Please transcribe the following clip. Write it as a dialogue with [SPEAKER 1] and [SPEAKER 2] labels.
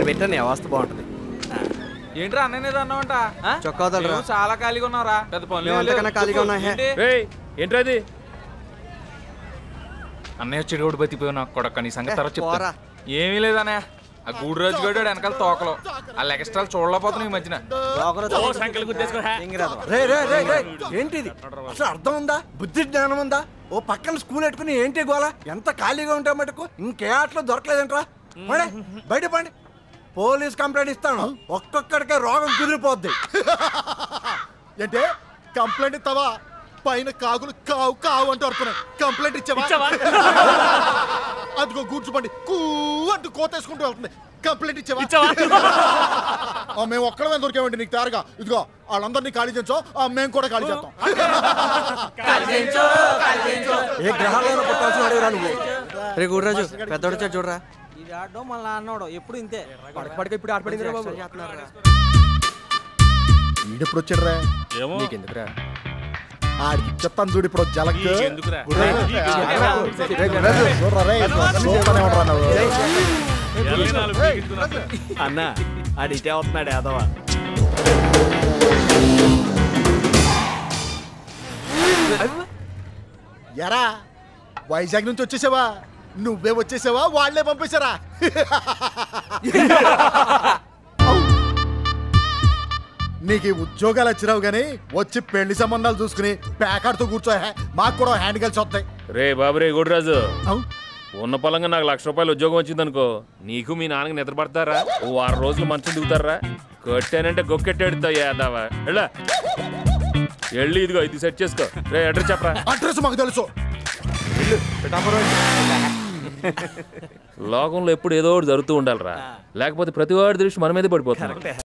[SPEAKER 1] పెట్టాను అవస్థ బాగుంటది.
[SPEAKER 2] ఏంట్రా అన్నయ్య అన్నావంట?
[SPEAKER 1] చొక్కా
[SPEAKER 2] చాలా ఖాళీగా ఉన్నారా? పెద్ద పనులు
[SPEAKER 1] ఖాళీగా ఉన్నా.
[SPEAKER 3] ఏంట్రా అది?
[SPEAKER 2] అన్నయ్య చెడు బతిపోయి నాకు కొడక నీ సంగతి తర్వాత చెప్తా. ఏమీ లేదన్నయ్య, ఆ గూడు రోజు గడు వెనకాల తోకలు ఆ ఎక్స్ట్రాలు చూడలేకపోతున్నాయి ఈ మధ్యన.
[SPEAKER 1] ఏంటిది అసలు అర్థం ఉందా? బుద్ధి జ్ఞానం ఉందా? ఓ పక్కన స్కూల్ పెట్టుకుని ఏంటి గోలా? ఎంత ఖాళీగా ఉంటా మటుకు ఇంకే ఆటలో దొరకలేదంట్రా. బయట పండి, పోలీస్ కంప్లైంట్ ఇస్తాను. ఒక్కొక్కడికే రోగం కుదిరిపోద్ది.
[SPEAKER 4] అంటే కంప్లైంట్ ఇస్తావా? పైన కాకులు కావు కావు అంటూ అడుతున్నాయి. కంప్లైంట్ ఇచ్చావా? అదిగో కూర్చోండి, కూ అంటూ కోతేసుకుంటూ వెళ్తుంది. కంప్లైంట్ ఇచ్చావా? మేము ఒక్కడమే దొరికామండి నీకు తయారుగా. ఇదిగో వాళ్ళందరినీ ఖాళీ చేయించో, మేము కూడా ఖాళీ చేస్తాం.
[SPEAKER 1] ఏ గ్రహాలను పుట్టాల్సిన అడిగిరా నువ్వు? రే గూడరాజు పెద్దోడు వచ్చాడు చూడరా.
[SPEAKER 5] ఇది ఆడడం మళ్ళీ అన్నాడు ఎప్పుడు ఇంతే.
[SPEAKER 1] పడక ఇప్పుడు ఆడపడింది బాబు.
[SPEAKER 4] వీడెప్పుడు వచ్చాడురా?
[SPEAKER 1] నీకెందుకురా?
[SPEAKER 4] ఆడికి చెప్తాను చూడు ఇప్పుడు జలక్.
[SPEAKER 1] అన్న ఆడితే అవుతున్నాడు యాదవ.
[SPEAKER 4] ఎరా వైజాగ్ నుంచి వచ్చేసావా? నువ్వే వచ్చేసావా వాళ్లే పంపేశారా? నీకు ఉద్యోగాలు వచ్చినావు గానీ వచ్చి పెళ్లి సంబంధాలు చూసుకుని ప్యాకాడుతూ కూర్చో. మాకు కూడా హ్యాండ్ కలిసి వస్తాయి.
[SPEAKER 3] రే బాబు రే గోడిరాజు, ఉన్న పొలంగా నాకు ₹1,00,000 ఉద్యోగం వచ్చిందనుకో, నీకు మీ నాన్నకి నిద్ర పడతారా? ఓ 6 రోజులు మంచం దిగుతారా? కొట్టానంటే గొక్కెట్టాడుతావు యాదవా. వెళ్ళి ఇదిగో ఇది సెట్ చేసుకో. రే అడ్రస్ చెప్పరా?
[SPEAKER 4] అడ్రస్ మాకు తెలుసు.
[SPEAKER 3] లోకంలో ఎప్పుడు ఏదో ఒకటి జరుగుతూ ఉండాలిరా, లేకపోతే ప్రతి వాడి దృష్టి మన మీదే పడిపోతుంది.